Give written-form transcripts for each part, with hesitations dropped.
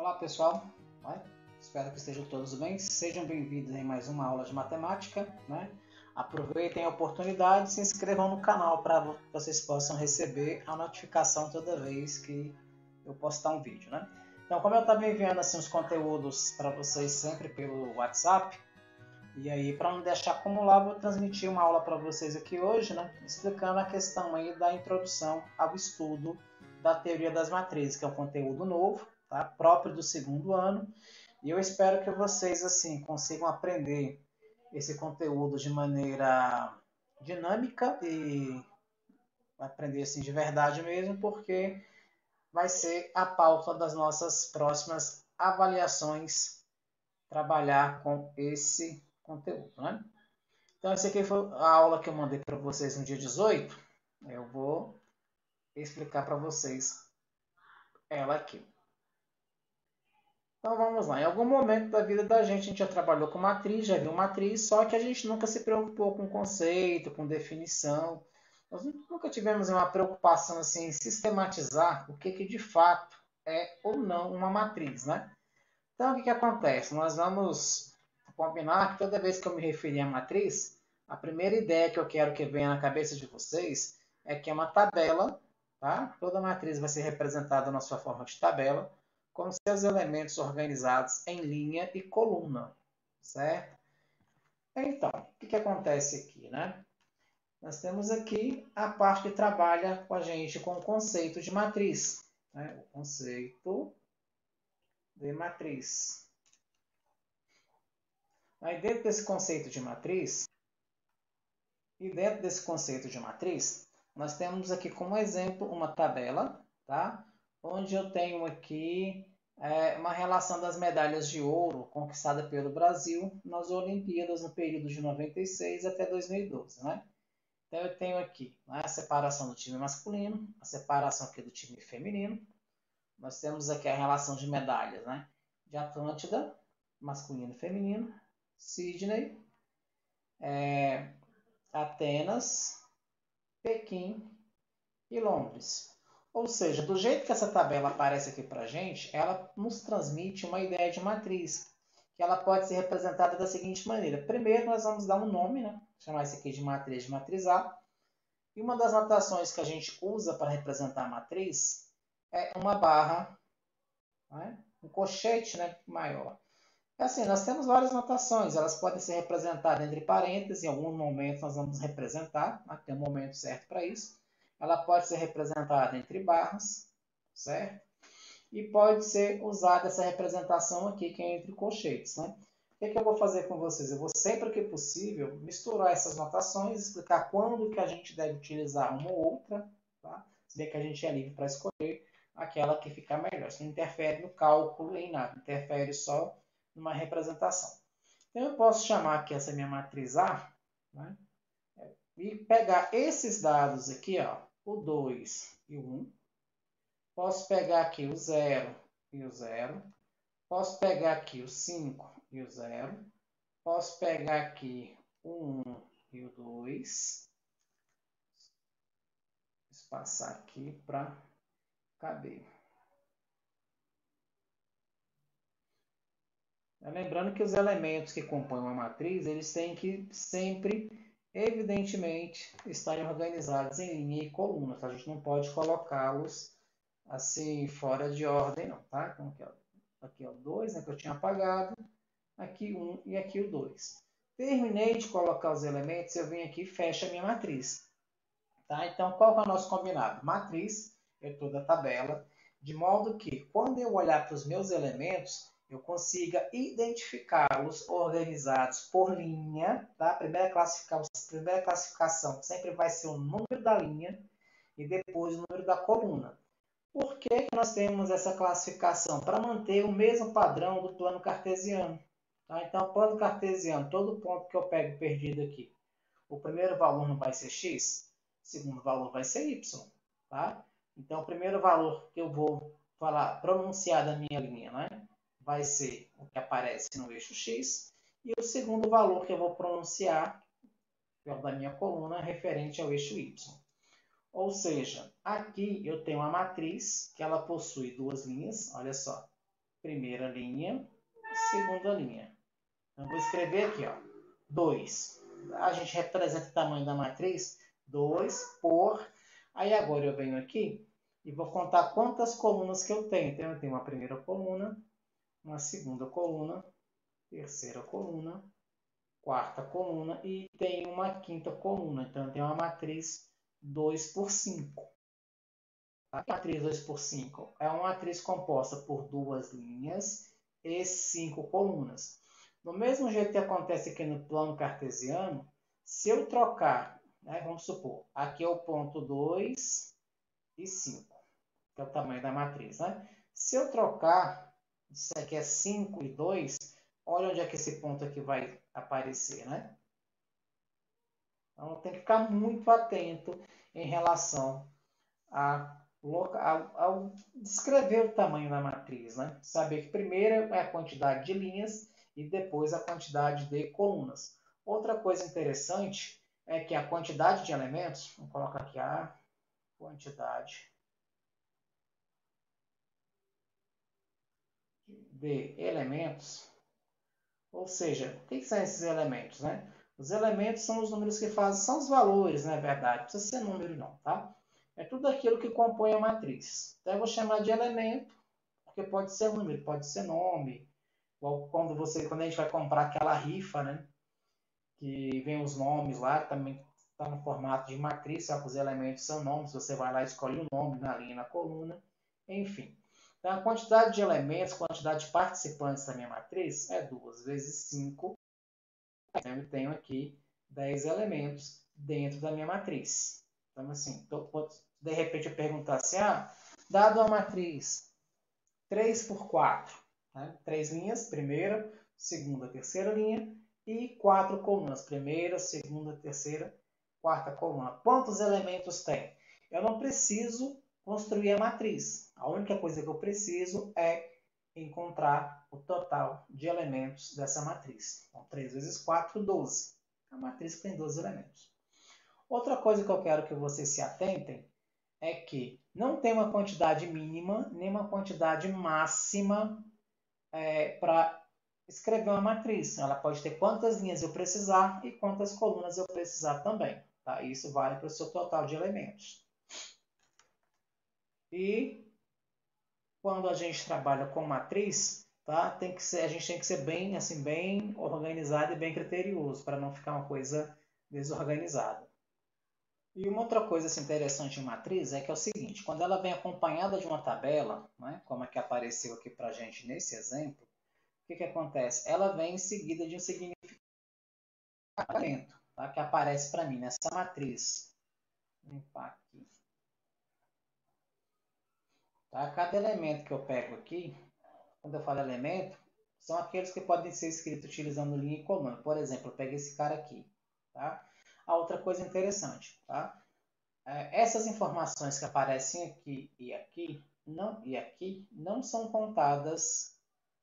Olá pessoal, né? Espero que estejam todos bem. Sejam bem-vindos em mais uma aula de matemática. Né? Aproveitem a oportunidade e se inscrevam no canal para que vocês possam receber a notificação toda vez que eu postar um vídeo. Né? Então, como eu estava enviando assim, os conteúdos para vocês sempre pelo WhatsApp, e aí para não deixar acumular, vou transmitir uma aula para vocês aqui hoje, né? Explicando a questão aí da introdução ao estudo da teoria das matrizes, que é um conteúdo novo, tá? Próprio do segundo ano, e eu espero que vocês assim consigam aprender esse conteúdo de maneira dinâmica e aprender assim de verdade mesmo, porque vai ser a pauta das nossas próximas avaliações, trabalhar com esse conteúdo, né? Então, essa aqui foi a aula que eu mandei para vocês no dia 18. Eu vou explicar para vocês ela aqui. Então, vamos lá. Em algum momento da vida da gente, a gente já trabalhou com matriz, já viu matriz, só que a gente nunca se preocupou com conceito, com definição. Nós nunca tivemos uma preocupação assim, em sistematizar o que de fato é ou não uma matriz, né? Então, o que acontece? Nós vamos combinar que toda vez que eu me referir à matriz, a primeira ideia que eu quero que venha na cabeça de vocês é que é uma tabela, tá? Toda matriz vai ser representada na sua forma de tabela, com seus elementos organizados em linha e coluna, certo? Então, o que acontece aqui, né? Nós temos aqui a parte que trabalha com a gente com o conceito de matriz, né? O conceito de matriz. Aí dentro desse conceito de matriz, nós temos aqui como exemplo uma tabela, tá? Onde eu tenho aqui uma relação das medalhas de ouro conquistada pelo Brasil nas Olimpíadas no período de 96 até 2012, né? Então eu tenho aqui, né, a separação do time masculino, a separação aqui do time feminino. Nós temos aqui a relação de medalhas, né? De Atlântida, masculino e feminino, Sydney, Atenas, Pequim e Londres. Ou seja, do jeito que essa tabela aparece aqui para a gente, ela nos transmite uma ideia de matriz, que ela pode ser representada da seguinte maneira. Primeiro, nós vamos dar um nome, né? Chamar isso aqui de matriz A. E uma das notações que a gente usa para representar a matriz é uma barra, né? Um colchete, né? Maior. Assim, nós temos várias notações, elas podem ser representadas entre parênteses, em algum momento nós vamos representar, né? Tem um momento certo para isso. Ela pode ser representada entre barras, certo? E pode ser usada essa representação aqui, que é entre colchetes, né? O que eu vou fazer com vocês? Eu vou, sempre que possível, misturar essas notações, explicar quando que a gente deve utilizar uma ou outra, tá? Se bem que a gente é livre para escolher aquela que ficar melhor. Isso não interfere no cálculo em nada, interfere só numa representação. Então, eu posso chamar aqui essa minha matriz A, né? E pegar esses dados aqui, ó, o 2 e o 1. Posso pegar aqui o 0 e o 0. Posso pegar aqui o 5 e o 0. Posso pegar aqui o 1 e o 2. Vou passar aqui para caber. Lembrando que os elementos que compõem uma matriz, eles têm que sempre, evidentemente, estarem organizados em linha e coluna. Tá? A gente não pode colocá-los assim fora de ordem, não, tá? Então, aqui é o 2, né, que eu tinha apagado. Aqui 1 e aqui o 2. Terminei de colocar os elementos, eu venho aqui e fecho a minha matriz. Tá? Então, qual que é o nosso combinado? Matriz é toda a tabela, de modo que, quando eu olhar para os meus elementos, eu consiga identificá-los organizados por linha. Tá? A primeira classificação sempre vai ser o número da linha e depois o número da coluna. Por que nós temos essa classificação? Para manter o mesmo padrão do plano cartesiano. Tá? Então, plano cartesiano, todo ponto que eu pego perdido aqui, o primeiro valor não vai ser x, o segundo valor vai ser y. Tá? Então, o primeiro valor que eu vou pronunciar da minha linha, né, vai ser o que aparece no eixo x, e o segundo valor que eu vou pronunciar, que é o da minha coluna, referente ao eixo y. Ou seja, aqui eu tenho uma matriz que ela possui duas linhas, olha só. primeira linha, segunda linha. Então, vou escrever aqui, ó, 2. A gente representa o tamanho da matriz, 2 por... Aí agora eu venho aqui e vou contar quantas colunas que eu tenho. Então, eu tenho uma primeira coluna, uma segunda coluna, terceira coluna, quarta coluna e tenho uma quinta coluna. Então, eu tenho uma matriz 2 por 5. A matriz 2 por 5 é uma matriz composta por duas linhas e 5 colunas. Do mesmo jeito que acontece aqui no plano cartesiano, se eu trocar, né, vamos supor, aqui é o ponto 2 e 5, que é o tamanho da matriz. Né? Se eu trocar, isso aqui é 5 e 2, olha onde é que esse ponto aqui vai aparecer. Né? Então, tem que ficar muito atento em relação ao descrever o tamanho da matriz, né? Saber que primeiro é a quantidade de linhas e depois a quantidade de colunas. Outra coisa interessante é que a quantidade de elementos, vou colocar aqui a quantidade de elementos, ou seja, o que são esses elementos, né? Os elementos são os números que fazem, são os valores, na verdade, não precisa ser número não, tá? É tudo aquilo que compõe a matriz. Então eu vou chamar de elemento, porque pode ser número, pode ser nome. Igual quando a gente vai comprar aquela rifa, né? Que vem os nomes lá, também está no formato de matriz, só que os elementos são nomes, você vai lá e escolhe o nome na linha, na coluna, enfim. Então, a quantidade de elementos, quantidade de participantes da minha matriz é 2 vezes 5. Então, eu tenho aqui 10 elementos dentro da minha matriz. Então, assim, de repente eu perguntar assim, dado a matriz 3 por 4, né? 3 linhas, primeira, segunda, terceira linha, e 4 colunas, primeira, segunda, terceira, quarta coluna. Quantos elementos tem? Eu não preciso construir a matriz. A única coisa que eu preciso é encontrar o total de elementos dessa matriz. Então, 3 vezes 4, 12. A matriz tem 12 elementos. Outra coisa que eu quero que vocês se atentem é que não tem uma quantidade mínima nem uma quantidade máxima para escrever uma matriz. Ela pode ter quantas linhas eu precisar e quantas colunas eu precisar também. Tá? Isso vale para o seu total de elementos. E quando a gente trabalha com matriz, tá? A gente tem que ser bem, assim, bem organizado e bem criterioso para não ficar uma coisa desorganizada. E uma outra coisa assim, interessante em matriz é que é o seguinte, quando ela vem acompanhada de uma tabela, né, como é que apareceu aqui para a gente nesse exemplo, o que acontece? Ela vem em seguida de um significado, tá, que aparece para mim nessa matriz. Vou limpar aqui. Tá? Cada elemento que eu pego aqui, quando eu falo elemento, são aqueles que podem ser escritos utilizando linha e coluna. Por exemplo, eu pego esse cara aqui. Tá? A outra coisa interessante, tá? Essas informações que aparecem aqui e aqui não são contadas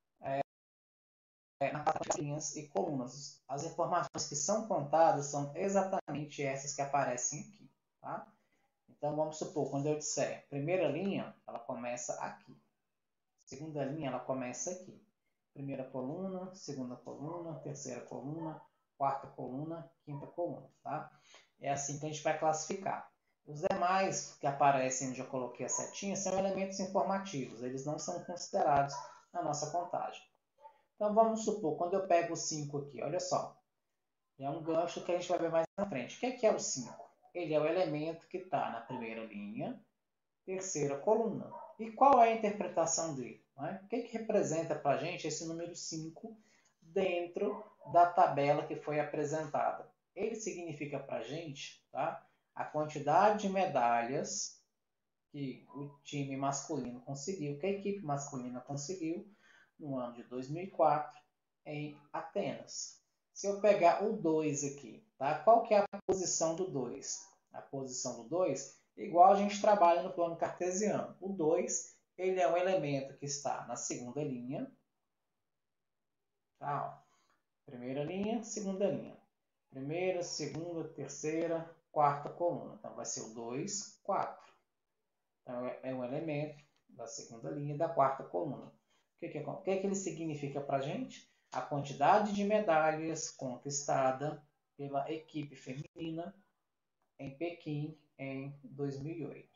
na parte de linhas e colunas. As informações que são contadas são exatamente essas que aparecem aqui. Tá? Então vamos supor, quando eu disser primeira linha, ela começa aqui. Segunda linha, ela começa aqui. Primeira coluna, segunda coluna, terceira coluna, quarta coluna, quinta coluna. Tá? É assim que a gente vai classificar. Os demais que aparecem onde eu coloquei a setinha são elementos informativos. Eles não são considerados na nossa contagem. Então vamos supor, quando eu pego o 5 aqui, olha só. É um gancho que a gente vai ver mais na frente. O que é o 5? Ele é o elemento que está na primeira linha, terceira coluna. E qual é a interpretação dele? Né? O que representa para a gente esse número 5 dentro da tabela que foi apresentada? Ele significa para a gente, tá, a quantidade de medalhas que o time masculino conseguiu, que a equipe masculina conseguiu no ano de 2004 em Atenas. Se eu pegar o 2 aqui, tá? Qual que é a posição do 2? A posição do 2, igual a gente trabalha no plano cartesiano. O 2, ele é um elemento que está na segunda linha. Tá? Primeira linha, segunda linha. Primeira, segunda, terceira, quarta coluna. Então, vai ser o 2, 4. Então, é um elemento da segunda linha e da quarta coluna. que ele significa para a gente? A quantidade de medalhas conquistada pela equipe feminina em Pequim em 2008.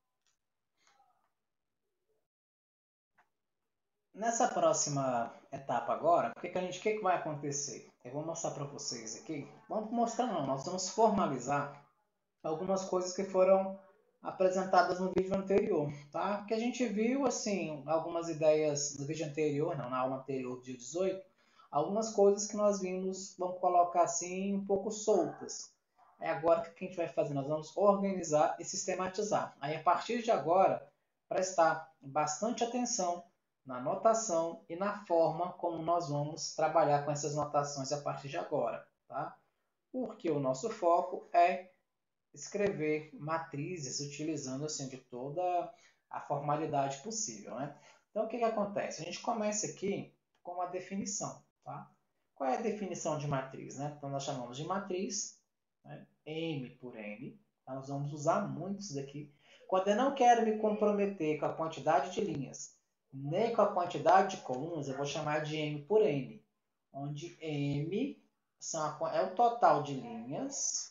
Nessa próxima etapa agora, o que vai acontecer? Eu vou mostrar para vocês aqui. Vamos mostrar não, nós vamos formalizar algumas coisas que foram apresentadas no vídeo anterior, tá? Que a gente viu, assim, algumas ideias no vídeo anterior, não, na aula anterior, dia 18, algumas coisas que nós vimos, vamos colocar assim, um pouco soltas. É agora que a gente vai fazer, nós vamos organizar e sistematizar. Aí, a partir de agora, prestar bastante atenção na notação e na forma como nós vamos trabalhar com essas notações a partir de agora, tá? Porque o nosso foco é escrever matrizes utilizando assim de toda a formalidade possível, né? Então, o que acontece? A gente começa aqui com a definição, tá? Qual é a definição de matriz, né? Então, nós chamamos de matriz, né? M por N. Então, nós vamos usar muitos daqui. Quando eu não quero me comprometer com a quantidade de linhas, nem com a quantidade de colunas, eu vou chamar de M por N, onde M é o total de linhas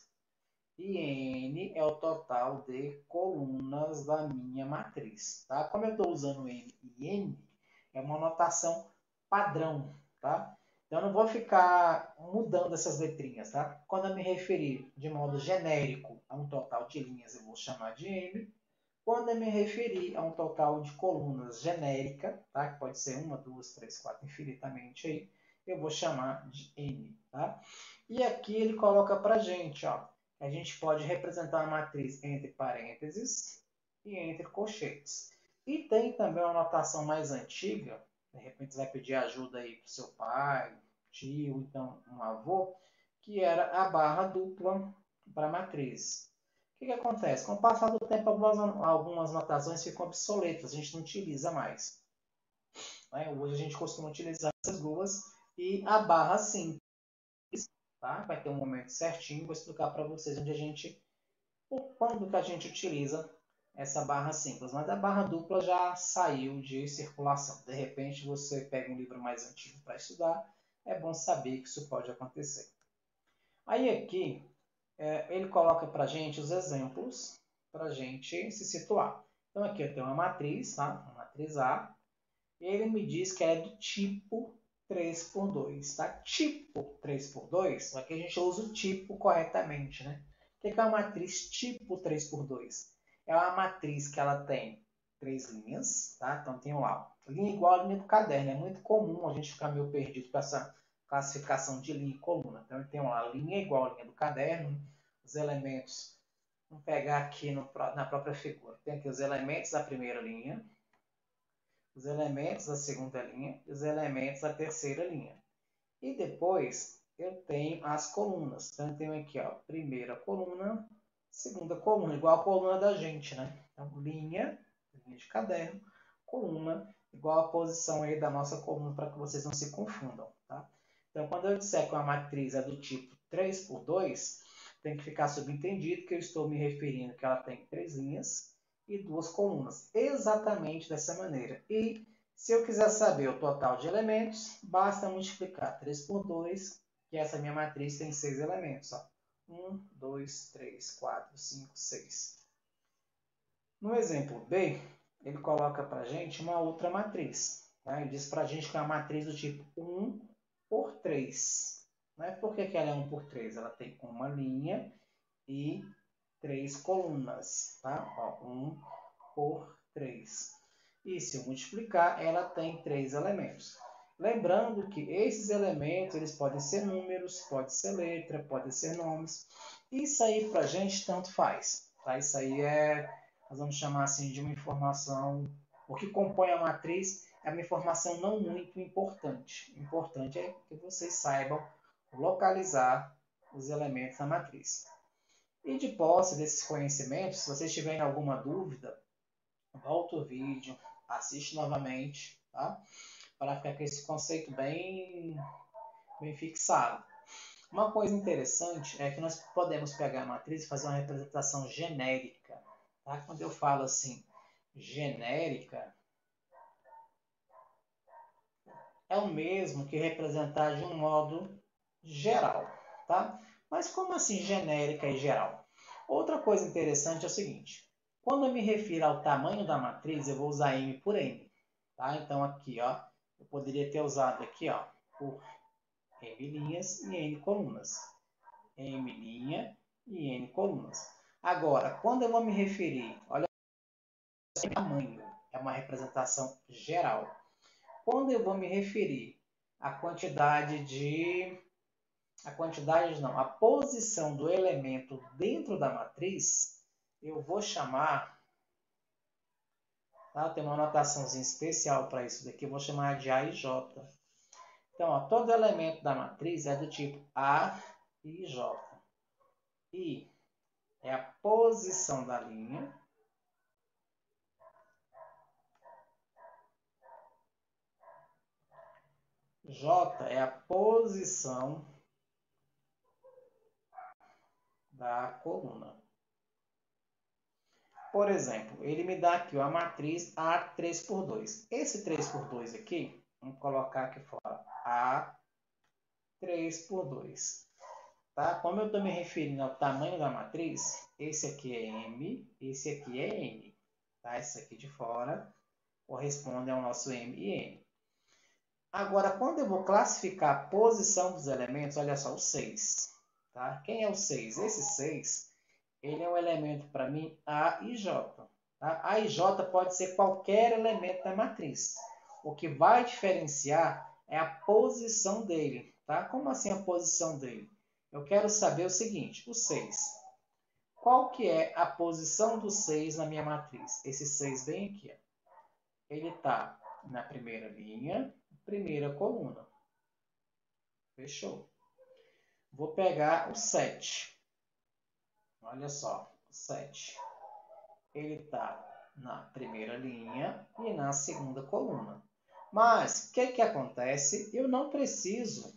e N é o total de colunas da minha matriz. Tá? Como eu estou usando M e N, é uma notação padrão. Tá? Então, eu não vou ficar mudando essas letrinhas. Tá? Quando eu me referir de modo genérico a um total de linhas, eu vou chamar de M. Quando eu me referir a um total de colunas genérica, tá? Que pode ser uma, duas, três, quatro, infinitamente aí, eu vou chamar de N. Tá? E aqui ele coloca para a gente, ó, a gente pode representar a matriz entre parênteses e entre colchetes. E tem também uma notação mais antiga, de repente você vai pedir ajuda aí para o seu pai, tio, então um avô, que era a barra dupla para a matriz. O que acontece? Com o passar do tempo, algumas notações ficam obsoletas, a gente não utiliza mais. Né? Hoje a gente costuma utilizar essas duas e a barra simples. Tá? Vai ter um momento certinho, vou explicar para vocês quando que a gente utiliza essa barra simples. Mas a barra dupla já saiu de circulação. De repente você pega um livro mais antigo para estudar, é bom saber que isso pode acontecer. Aí aqui ele coloca para a gente os exemplos para a gente se situar. Então aqui eu tenho uma matriz, tá? Uma matriz A. Ele me diz que é do tipo 3 por 2, tá? Tipo 3 por 2, aqui a gente usa o tipo corretamente, né? O que é uma matriz tipo 3 por 2? É uma matriz que ela tem 3 linhas, tá? Então tem lá, linha igual a linha do caderno. É muito comum a gente ficar meio perdido com essa classificação de linha e coluna. Então tem lá, linha igual a linha do caderno, os elementos. Vamos pegar aqui na própria figura. Tem aqui os elementos da primeira linha, os elementos da segunda linha e os elementos da terceira linha. E depois eu tenho as colunas. Então eu tenho aqui, ó, primeira coluna, segunda coluna, igual a coluna da gente, né? Então, linha de caderno, coluna, igual a posição aí da nossa coluna, para que vocês não se confundam, tá? Então, quando eu disser que uma matriz é do tipo 3 por 2, tem que ficar subentendido que eu estou me referindo que ela tem 3 linhas e 2 colunas, exatamente dessa maneira. E se eu quiser saber o total de elementos, basta multiplicar 3 por 2, que essa minha matriz tem 6 elementos. Ó. 1, 2, 3, 4, 5, 6. No exemplo B, ele coloca para a gente uma outra matriz. Tá? Ele diz para a gente que é uma matriz do tipo 1 por 3. Né? Por que ela é 1 por 3? Ela tem uma linha e 3 colunas. Tá? Ó, 1 por 3. E se eu multiplicar, ela tem 3 elementos. Lembrando que esses elementos eles podem ser números, pode ser letra, pode ser nomes. Isso aí para a gente tanto faz. Tá? Isso aí nós vamos chamar assim de uma informação. O que compõe a matriz é uma informação não muito importante. O importante é que vocês saibam localizar os elementos da matriz. E de posse desses conhecimentos, se vocês tiverem alguma dúvida, volta o vídeo, assiste novamente, tá? Para ficar com esse conceito bem fixado. Uma coisa interessante é que nós podemos pegar a matriz e fazer uma representação genérica. Tá? Quando eu falo assim, genérica, é o mesmo que representar de um modo geral, tá? Mas como assim genérica e geral? Outra coisa interessante é o seguinte, quando eu me refiro ao tamanho da matriz, eu vou usar M por N, tá? Então aqui, ó, eu poderia ter usado aqui, ó, por M linhas e N colunas. M linha e N colunas. Agora, quando eu vou me referir, olha, tamanho é uma representação geral. Quando eu vou me referir à quantidade de... a posição do elemento dentro da matriz, eu vou chamar... Tá? Tem uma anotaçãozinha especial para isso daqui, eu vou chamar de A e J. Então, ó, todo elemento da matriz é do tipo A e J. I é a posição da linha. J é a posição da coluna. Por exemplo, ele me dá aqui ó, a matriz A3 por 2. Esse 3 por 2 aqui, vamos colocar aqui fora, A3 por 2. Tá? Como eu estou me referindo ao tamanho da matriz, esse aqui é M, esse aqui é N. Tá? Esse aqui de fora corresponde ao nosso M e N. Agora, quando eu vou classificar a posição dos elementos, olha só, o 6. Tá? Quem é o 6? Esse 6, ele é um elemento para mim A e J. Tá? A e J pode ser qualquer elemento da matriz. O que vai diferenciar é a posição dele. Tá? Como assim a posição dele? Eu quero saber o seguinte, o 6. Qual que é a posição do 6 na minha matriz? Esse 6 bem aqui. Ó. Ele está na primeira linha, primeira coluna. Fechou. Vou pegar o 7. Olha só, o 7. Ele está na primeira linha e na segunda coluna. Mas, o que acontece? Eu não preciso.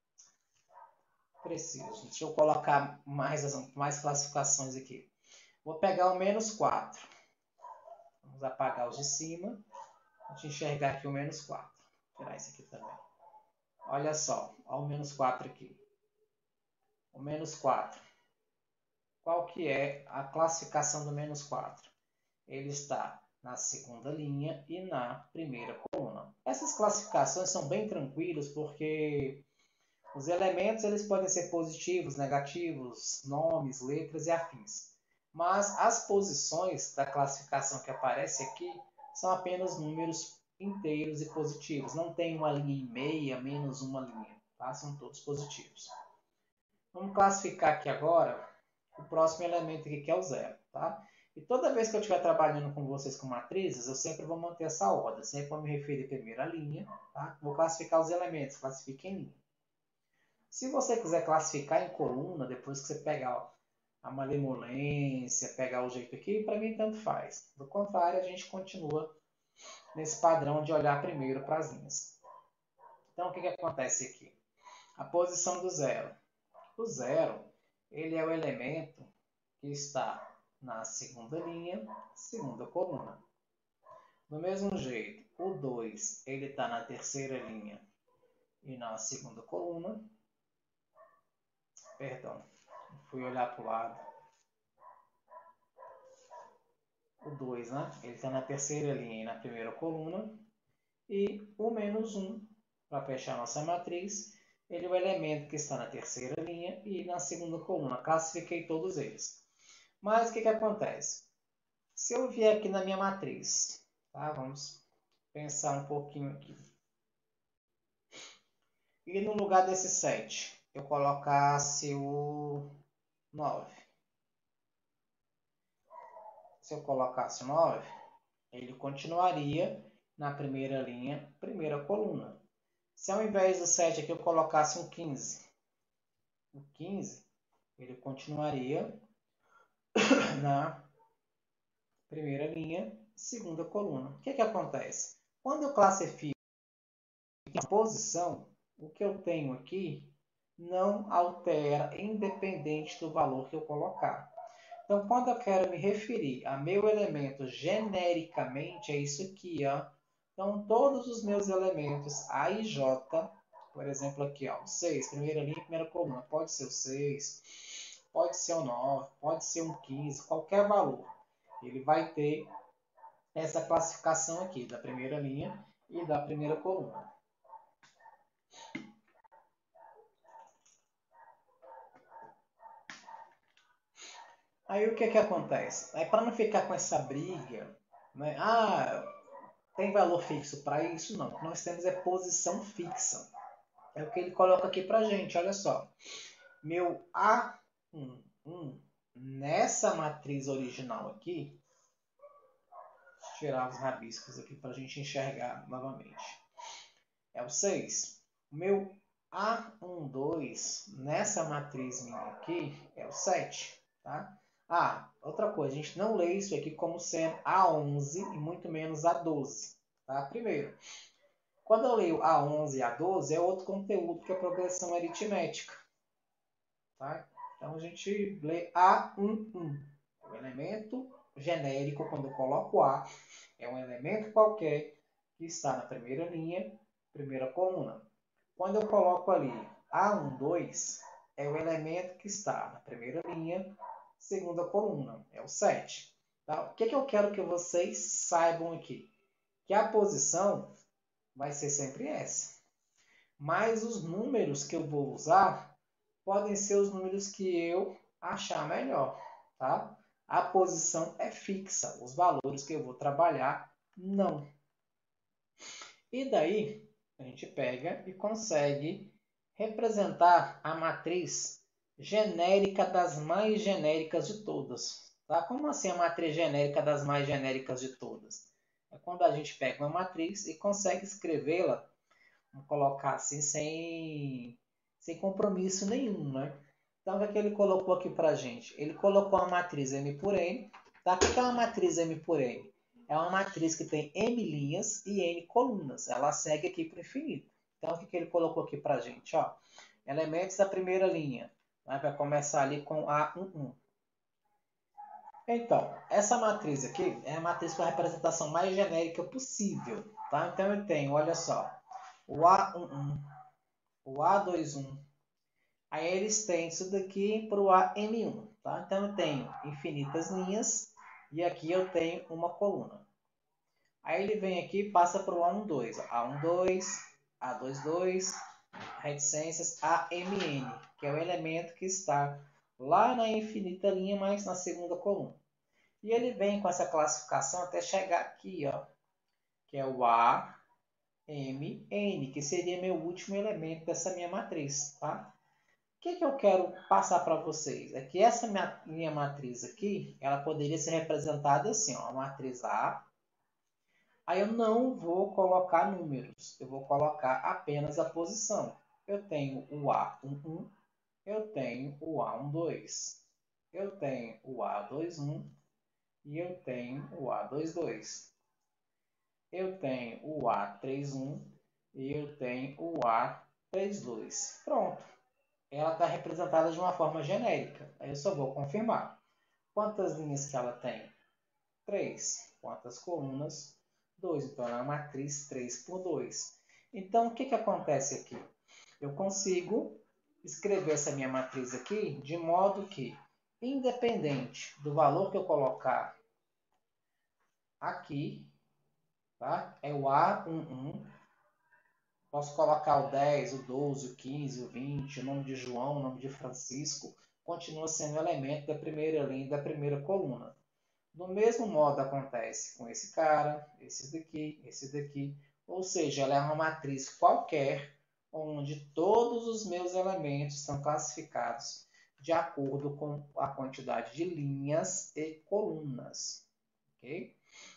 Deixa eu colocar mais classificações aqui. Vou pegar o menos 4. Vamos apagar os de cima. Vou te enxergar aqui o menos 4. Vou tirar isso aqui também. Olha só, olha o menos 4 aqui. O menos 4. Qual que é a classificação do menos 4? Ele está na segunda linha e na primeira coluna. Essas classificações são bem tranquilas porque os elementos eles podem ser positivos, negativos, nomes, letras e afins. Mas as posições da classificação que aparece aqui são apenas números inteiros e positivos. Não tem uma linha e meia, menos uma linha. Tá? São todos positivos. Vamos classificar aqui agora o próximo elemento aqui, que é o 0. Tá? E toda vez que eu estiver trabalhando com vocês com matrizes, eu sempre vou manter essa ordem. Sempre vou me referir primeiro à linha. Tá? Vou classificar os elementos, classifique em linha. Se você quiser classificar em coluna, depois que você pegar a malemolência, pegar o jeito aqui, para mim tanto faz. Do contrário, a gente continua nesse padrão de olhar primeiro para as linhas. Então, o que acontece aqui? A posição do 0. O 0, ele é o elemento que está na segunda linha, segunda coluna. Do mesmo jeito, o 2, ele está na terceira linha e na segunda coluna. Perdão, fui olhar para o lado. O 2, né? Ele está na terceira linha e na primeira coluna. E o menos 1, para fechar a nossa matriz, ele é o elemento que está na terceira linha e na segunda coluna. Classifiquei todos eles. Mas o que acontece? Se eu vier aqui na minha matriz, tá? Vamos pensar um pouquinho aqui. E no lugar desse 7, eu colocasse o 9. Se eu colocasse o 9, ele continuaria na primeira linha, primeira coluna. Se ao invés do 7 aqui eu colocasse um 15, o 15, ele continuaria na primeira linha, segunda coluna. O que acontece? Quando eu classifico a posição, o que eu tenho aqui não altera, independente do valor que eu colocar. Então, quando eu quero me referir a meu elemento genericamente, é isso aqui, ó, Então, todos os meus elementos A e J, por exemplo, aqui, ó, o 6, primeira linha, primeira coluna, pode ser o 6, pode ser o 9, pode ser um 15, qualquer valor. Ele vai ter essa classificação aqui, da primeira linha e da primeira coluna. Aí o que que acontece? Aí para não ficar com essa briga, né? Ah, tem valor fixo para isso? Não. O que nós temos é posição fixa. É o que ele coloca aqui para gente. Olha só. Meu A11 nessa matriz original aqui, vou tirar os rabiscos aqui para a gente enxergar novamente. É o 6. O meu A12 nessa matriz minha aqui é o 7. Tá? Ah, outra coisa, a gente não lê isso aqui como sendo A11 e muito menos A12. Tá? Primeiro, quando eu leio A11 e A12 é outro conteúdo que é progressão aritmética. Tá? Então a gente lê A11. O elemento genérico, quando eu coloco A, é um elemento qualquer que está na primeira linha, primeira coluna. Quando eu coloco ali A12, é o elemento que está na primeira linha, segunda coluna, é o 7. Tá? O que eu quero que vocês saibam aqui? Que a posição vai ser sempre essa. Mas os números que eu vou usar podem ser os números que eu achar melhor. Tá? A posição é fixa, os valores que eu vou trabalhar, não. E daí, a gente pega e consegue representar a matriz genérica das mais genéricas de todas. Tá? Como assim a matriz genérica das mais genéricas de todas? É quando a gente pega uma matriz e consegue escrevê-la, vamos colocar assim, sem compromisso nenhum. Né? Então, o que ele colocou aqui para a gente? Ele colocou a matriz M por N. Tá? O que é uma matriz M por N? É uma matriz que tem M linhas e N colunas. Ela segue aqui para o infinito. Então, o que ele colocou aqui para a gente? Ó, elementos da primeira linha. Né? Vai começar ali com A11. Então, essa matriz aqui é a matriz com a representação mais genérica possível. Tá? Então, eu tenho, olha só, o A11, o A21. Aí eles têm isso daqui para o AM1. Tá? Então, eu tenho infinitas linhas e aqui eu tenho uma coluna. Aí ele vem aqui e passa para o A12. A12, A22, reticências, AMN, que é o elemento que está lá na infinita linha, mas na segunda coluna. E ele vem com essa classificação até chegar aqui, ó, que é o AMN, que seria meu último elemento dessa minha matriz. Tá? O que eu quero passar para vocês? É que essa minha matriz aqui, ela poderia ser representada assim, ó, a matriz A. Aí eu não vou colocar números, eu vou colocar apenas a posição. Eu tenho o A11, eu tenho o A12, eu tenho o A21 e eu tenho o A22. Eu tenho o A31 e eu tenho o A32. Pronto. Ela está representada de uma forma genérica. Aí eu só vou confirmar. Quantas linhas que ela tem? 3. Quantas colunas? 2. Então, ela é uma matriz 3 por 2. Então, o que acontece aqui? Eu consigo escrever essa minha matriz aqui de modo que, independente do valor que eu colocar aqui, tá? É o A11. Posso colocar o 10, o 12, o 15, o 20, o nome de João, o nome de Francisco. Continua sendo elemento da primeira linha da primeira coluna. Do mesmo modo acontece com esse cara, esse daqui. Ou seja, ela é uma matriz qualquer, onde todos os meus elementos são classificados de acordo com a quantidade de linhas e colunas. Ok?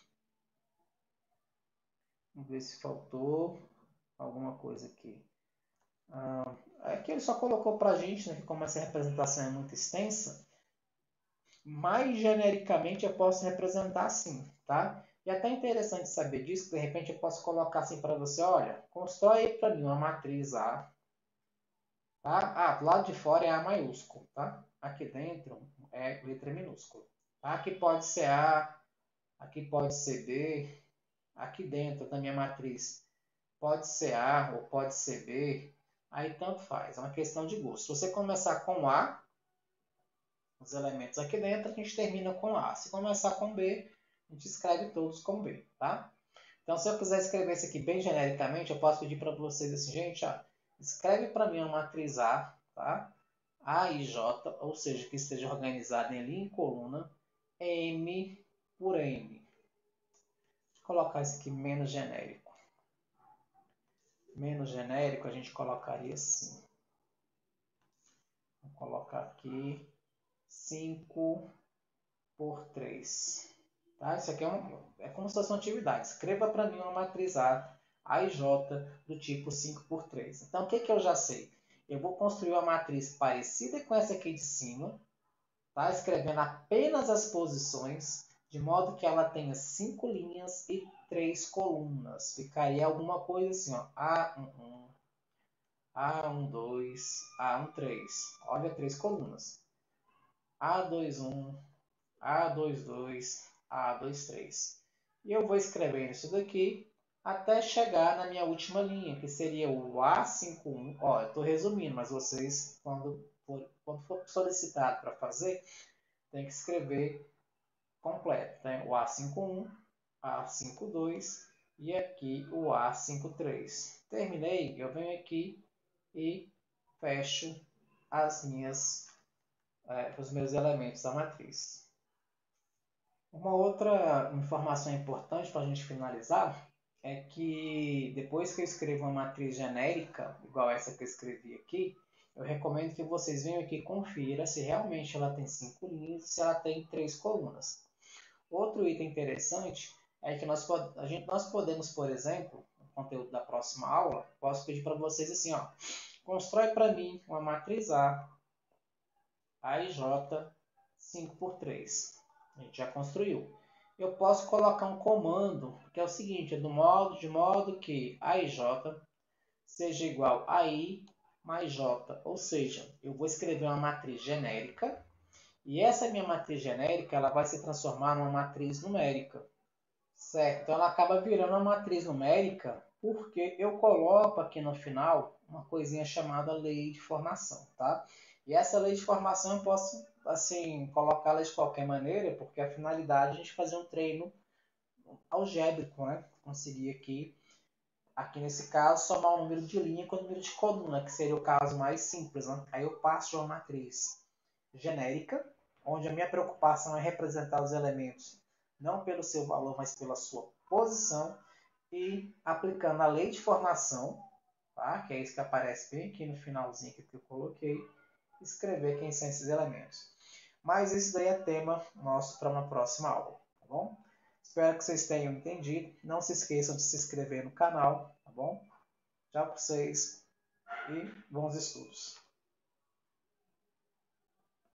Vamos ver se faltou alguma coisa aqui. Aqui ele só colocou para a gente, né, que como essa representação é muito extensa, mais genericamente eu posso representar assim, tá? E é até interessante saber disso, que de repente eu posso colocar assim para você, olha, constrói para mim uma matriz A, tá? Ah, do lado de fora é A maiúsculo, tá? Aqui dentro é letra minúscula. Tá? Aqui pode ser A, aqui pode ser B, aqui dentro da minha matriz pode ser A ou pode ser B, aí tanto faz, é uma questão de gosto. Se você começar com A, os elementos aqui dentro, a gente termina com A. Se começar com B, a gente escreve todos com B, tá? Então, se eu quiser escrever isso aqui bem genericamente, eu posso pedir para vocês assim, gente, ó, escreve para mim uma matriz A, tá? A e J, ou seja, que esteja organizada em linha e coluna, M por M. Vou colocar isso aqui menos genérico. Menos genérico, a gente colocaria assim. Vou colocar aqui 5 por 3. Tá? Isso aqui é como se fosse uma atividade. Escreva para mim uma matriz A e J do tipo 5 por 3. Então, o que eu já sei? Eu vou construir uma matriz parecida com essa aqui de cima, tá? Escrevendo apenas as posições, de modo que ela tenha 5 linhas e 3 colunas. Ficaria alguma coisa assim, ó, A11, A12, A13. Olha, 3 colunas. A21, A22, A23. E eu vou escrevendo isso daqui até chegar na minha última linha, que seria o A51. Ó, eu estou resumindo, mas vocês, quando for solicitado para fazer, tem que escrever completo. Né? O A51, A52 e aqui o A53. Terminei, eu venho aqui e fecho os meus elementos da matriz. Uma outra informação importante para a gente finalizar é que depois que eu escrevo uma matriz genérica, igual essa que eu escrevi aqui, eu recomendo que vocês venham aqui e confiram se realmente ela tem 5 linhas e se ela tem 3 colunas. Outro item interessante é que nós podemos, por exemplo, no conteúdo da próxima aula, posso pedir para vocês assim, ó, constrói para mim uma matriz A e J 5 por 3. A gente já construiu. Eu posso colocar um comando, que é o seguinte, de modo que A e J seja igual a I mais J. Ou seja, eu vou escrever uma matriz genérica, e essa minha matriz genérica ela vai se transformar numa matriz numérica. Certo? Então ela acaba virando uma matriz numérica porque eu coloco aqui no final uma coisinha chamada lei de formação, tá? E essa lei de formação eu posso assim colocá-la de qualquer maneira, porque a finalidade é a gente fazer um treino algébrico, né? Conseguir aqui nesse caso somar o número de linha com o número de coluna, que seria o caso mais simples, né? Aí eu passo de uma matriz genérica, onde a minha preocupação é representar os elementos não pelo seu valor, mas pela sua posição, e aplicando a lei de formação, tá? Que é isso que aparece bem aqui no finalzinho que eu coloquei, escrever quem são esses elementos. Mas isso daí é tema nosso para uma próxima aula, tá bom? Espero que vocês tenham entendido. Não se esqueçam de se inscrever no canal, tá bom? Tchau para vocês e bons estudos.